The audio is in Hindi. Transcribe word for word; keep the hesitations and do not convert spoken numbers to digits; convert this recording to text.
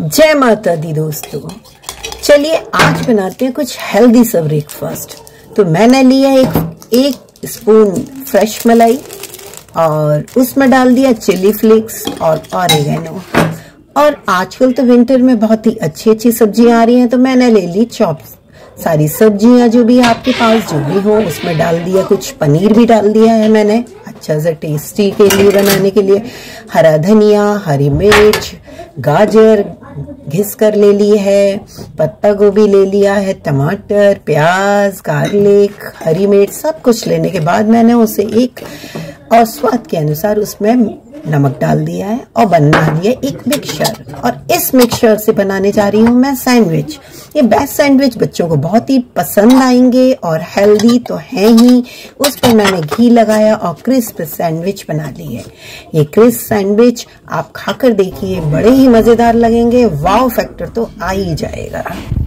जय माता दी दोस्तों, चलिए आज बनाते हैं कुछ हेल्दी सा ब्रेकफास्ट। तो मैंने लिया एक एक स्पून फ्रेश मलाई और उसमें डाल दिया चिली फ्लेक्स और ऑरिगेनो। और आजकल तो विंटर में बहुत ही अच्छी अच्छी सब्जियां आ रही हैं, तो मैंने ले ली चॉप्स। सारी सब्जियां जो भी आपके पास जो भी हो उसमें डाल दिया, कुछ पनीर भी डाल दिया है मैंने अच्छा सा टेस्टी के लिए बनाने के लिए। हरा धनिया, हरी मिर्च, गाजर घिस कर ले ली है, पत्ता गोभी ले लिया है, टमाटर, प्याज, गार्लिक, हरी मिर्च सब कुछ लेने के बाद मैंने उसे एक और स्वाद के अनुसार उसमें नमक डाल दिया है और बना दिया एक मिक्सचर। और इस मिक्सचर से बनाने जा रही हूँ मैं सैंडविच। ये बेस्ट सैंडविच बच्चों को बहुत ही पसंद आएंगे और हेल्दी तो है ही। उस पर मैंने घी लगाया और क्रिस्प सैंडविच बना ली है। ये क्रिस्प सैंडविच आप खाकर देखिए, बड़े ही मजेदार लगेंगे। वाव फैक्टर तो आ ही जाएगा।